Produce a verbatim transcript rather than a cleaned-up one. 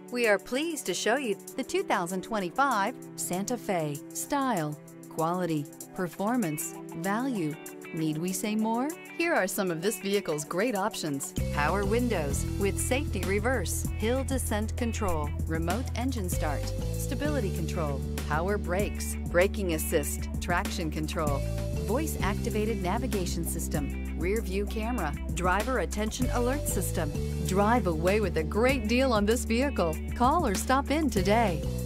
We are pleased to show you the two thousand twenty-five Santa Fe. Style, quality, performance, value. Need we say more? Here are some of this vehicle's great options: power windows with safety reverse, hill descent control, remote engine start, stability control, power brakes, braking assist, traction control, voice activated navigation system, rear view camera, driver attention alert system. Drive away with a great deal on this vehicle. Call or stop in today.